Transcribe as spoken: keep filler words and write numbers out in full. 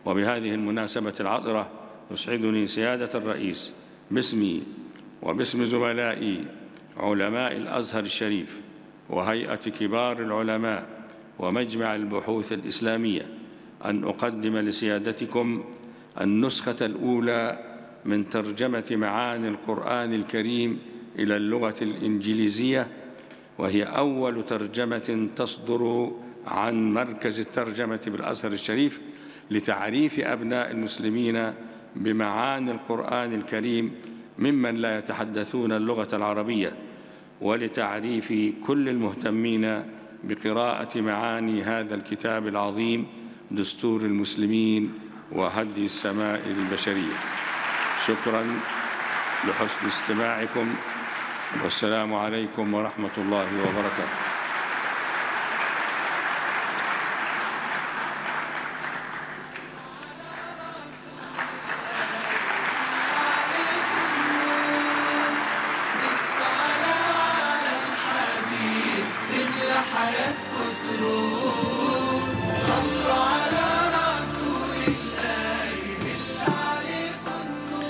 وبهذه المناسبة العطرة يسعدني سيادة الرئيس باسمي وباسم زملائي علماء الأزهر الشريف وهيئة كبار العلماء ومجمع البحوث الإسلامية أن أقدم لسيادتكم النسخة الأولى من ترجمة معاني القرآن الكريم إلى اللغة الإنجليزية، وهي أول ترجمة تصدر عن مركز الترجمة بالأزهر الشريف لتعريف أبناء المسلمين بمعاني القرآن الكريم ممن لا يتحدثون اللغة العربية، ولتعريف كل المهتمين بقراءة معاني هذا الكتاب العظيم دستور المسلمين وهدي السماء للبشرية. شكرا لحسن استماعكم، والسلام عليكم ورحمة الله وبركاته. حياتكم سرور.